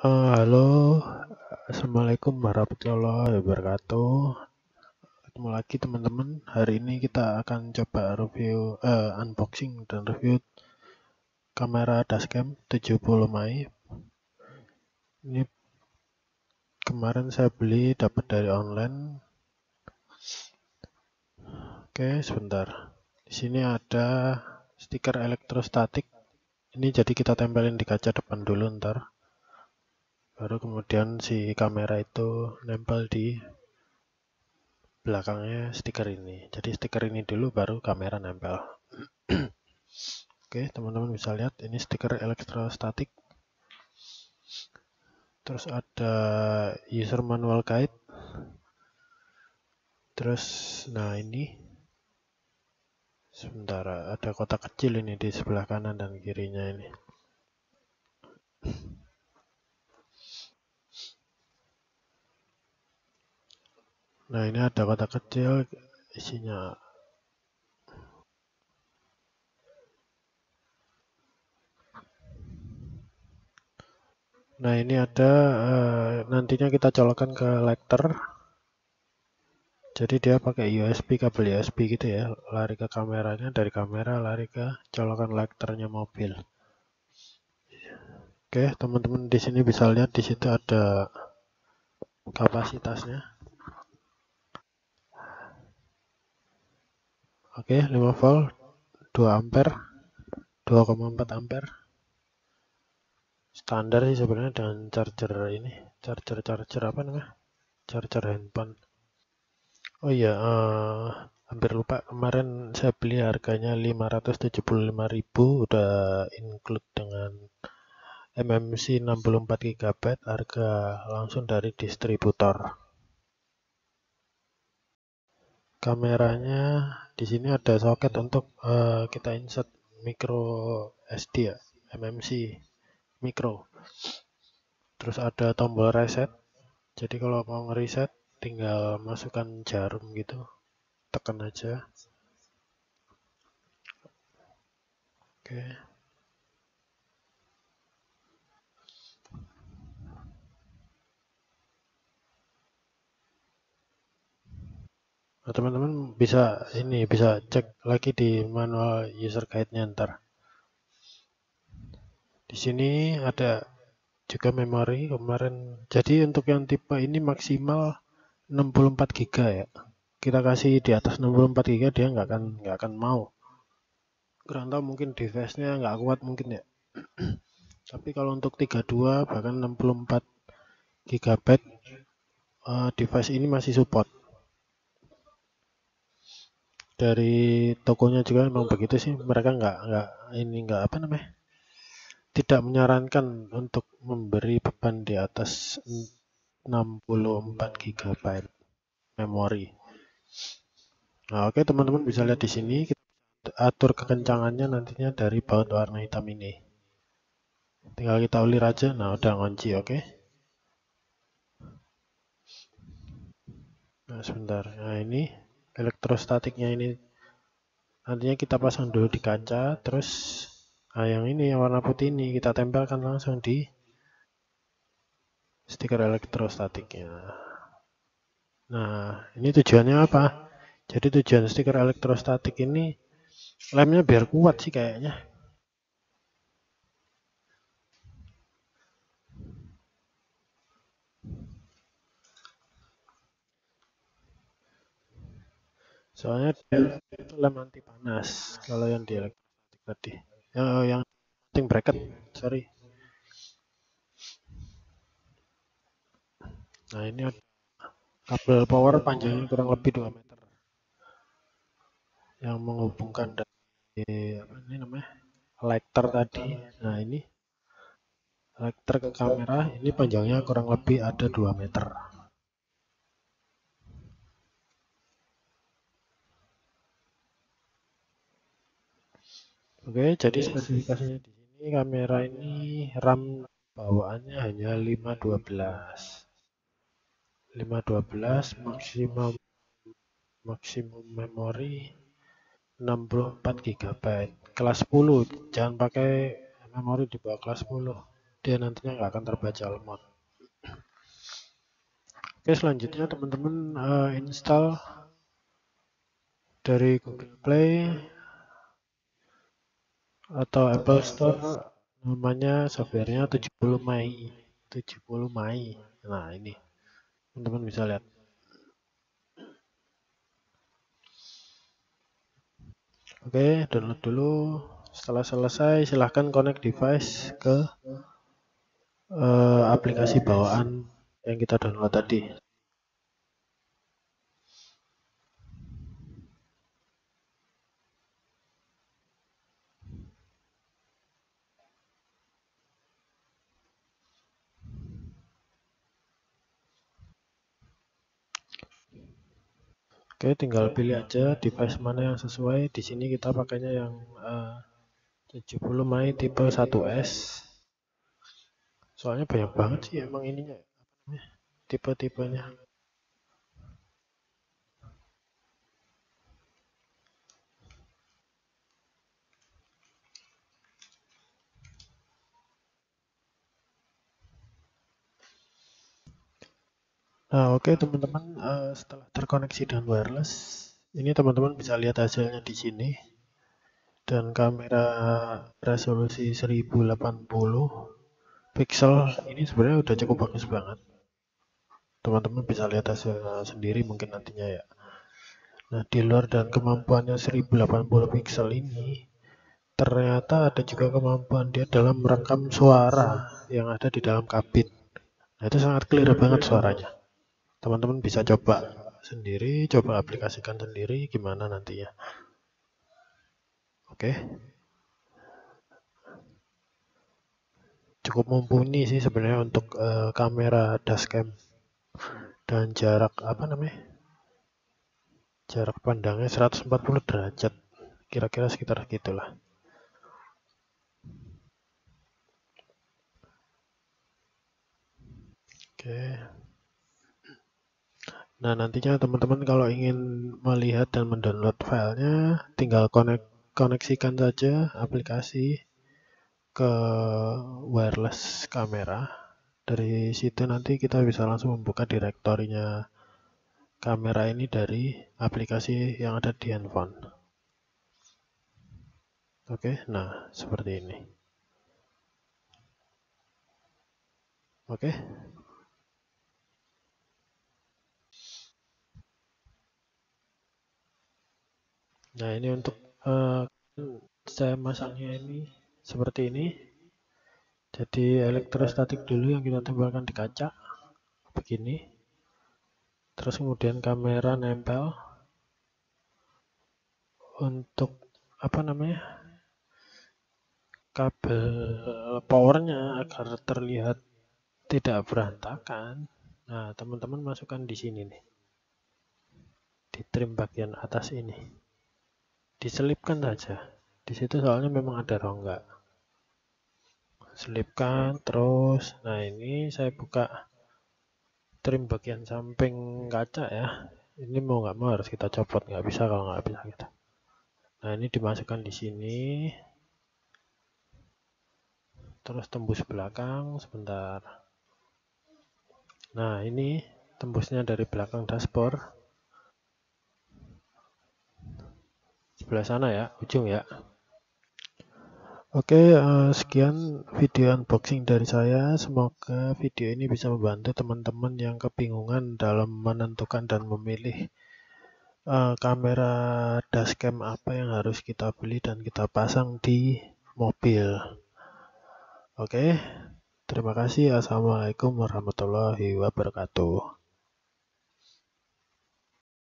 Halo, Assalamualaikum warahmatullahi wabarakatuh. Ketemu lagi teman-teman. Hari ini kita akan coba review, unboxing dan review kamera dashcam 70 Mai. Ini kemarin saya beli, dapat dari online. Oke, sebentar. Di sini ada stiker elektrostatik. Ini jadi kita tempelin di kaca depan dulu ntar. Baru kemudian si kamera itu nempel di belakangnya stiker ini. Jadi stiker ini dulu baru kamera nempel. Oke, teman-teman bisa lihat ini stiker elektrostatik. Terus ada user manual guide. Terus nah ini sebentar, ada kotak kecil ini di sebelah kanan dan kirinya ini. Nah, ini ada kotak kecil isinya. Nah, ini ada nantinya kita colokkan ke lighter. Jadi dia pakai USB, kabel USB gitu ya, lari ke kameranya, dari kamera lari ke colokan lighternya mobil. Oke, teman-teman di sini bisa lihat di situ ada kapasitasnya. Oke, 5 volt, 2 ampere, 2,4 ampere. Standar sih sebenarnya dengan charger ini, charger apa namanya? Charger handphone. Oh iya, hampir lupa, kemarin saya beli harganya 575.000, udah include dengan MMC 64 GB, harga langsung dari distributor. Kameranya di sini ada soket untuk kita insert micro SD ya, MMC micro. Terus ada tombol reset. Jadi kalau mau ngereset tinggal masukkan jarum gitu, tekan aja. Oke. Nah, teman-teman bisa cek lagi di manual user guide-nya ntar. Di sini ada juga memori kemarin. Jadi untuk yang tipe ini maksimal 64 GB ya. Kita kasih di atas 64 GB dia nggak akan mau. Kurang tahu mungkin device-nya nggak kuat mungkin ya. Tapi kalau untuk 32 bahkan 64 GB device ini masih support. Dari tokonya juga memang begitu sih, mereka nggak apa namanya, tidak menyarankan untuk memberi beban di atas 64 GB memori. Nah, oke teman-teman bisa lihat di sini, kita atur kekencangannya nantinya dari baut warna hitam ini. Tinggal kita ulir aja, nah udah ngunci, oke. Nah sebentar, nah ini elektrostatiknya ini nantinya kita pasang dulu di kaca, terus nah yang ini yang warna putih ini kita tempelkan langsung di stiker elektrostatiknya. Nah, ini tujuannya apa? Jadi tujuan stiker elektrostatik ini lemnya biar kuat sih kayaknya. Soalnya dia itu lem anti panas kalau yang di elektrostatik tadi. Yang penting bracket, sorry. Nah, ini ada kabel power panjangnya kurang lebih 2 meter yang menghubungkan dari apa ini namanya? Lighter tadi. Nah, ini lighter ke kamera ini panjangnya kurang lebih ada 2 meter. Oke, jadi spesifikasinya di sini kamera ini RAM bawaannya hanya 512. 512 maksimum memori 64 GB. Kelas 10, jangan pakai memori di bawah kelas 10. dia nantinya nggak akan terbaca lemot. Oke, selanjutnya teman-teman install dari Google Play atau Apple Store, namanya softwarenya 70 Mai. 70 Mai. Nah, ini teman-teman bisa lihat. Oke, download dulu. Setelah selesai, silahkan connect device ke aplikasi bawaan yang kita download tadi. Oke, tinggal pilih aja device mana yang sesuai. Di sini kita pakainya yang 70 Mai tipe 1S. Soalnya banyak banget sih emang ininya, tipe-tipenya. Nah, oke teman-teman, setelah terkoneksi dengan wireless, ini teman-teman bisa lihat hasilnya di sini. Dan kamera resolusi 1080 pixel ini sebenarnya udah cukup bagus banget. Teman-teman bisa lihat hasilnya sendiri mungkin nantinya ya. Nah, di luar dan kemampuannya 1080 pixel ini, ternyata ada juga kemampuan dia dalam merekam suara yang ada di dalam kabin. Nah, itu sangat clear banget suaranya. Teman-teman bisa coba sendiri, coba aplikasikan sendiri gimana nantinya. Oke. Cukup mumpuni sih sebenarnya untuk kamera dashcam dan jarak jarak pandangnya 140 derajat, kira-kira sekitar gitulah. Oke. Nah, nantinya teman-teman kalau ingin melihat dan mendownload filenya, tinggal koneksikan saja aplikasi ke wireless kamera. Dari situ nanti kita bisa langsung membuka direktorinya kamera ini dari aplikasi yang ada di handphone. Oke, nah seperti ini. Oke. Nah, ini untuk saya masangnya ini seperti ini. Jadi elektrostatik dulu yang kita tempelkan di kaca begini. Terus kemudian kamera nempel untuk kabel powernya agar terlihat tidak berantakan. Nah, teman-teman masukkan di sini nih, di trim bagian atas ini, diselipkan saja. Di situ soalnya memang ada rongga. Selipkan terus. Nah, ini saya buka trim bagian samping kaca ya. Ini mau nggak mau harus kita copot, nggak bisa kalau nggak bisa kita. Nah, ini dimasukkan di sini. Terus tembus belakang sebentar. Nah, ini tembusnya dari belakang dashboard. Sebelah sana ya, ujung ya. Oke, sekian video unboxing dari saya. Semoga video ini bisa membantu teman-teman yang kebingungan dalam menentukan dan memilih kamera dashcam apa yang harus kita beli dan kita pasang di mobil. Oke, terima kasih. Assalamualaikum warahmatullahi wabarakatuh.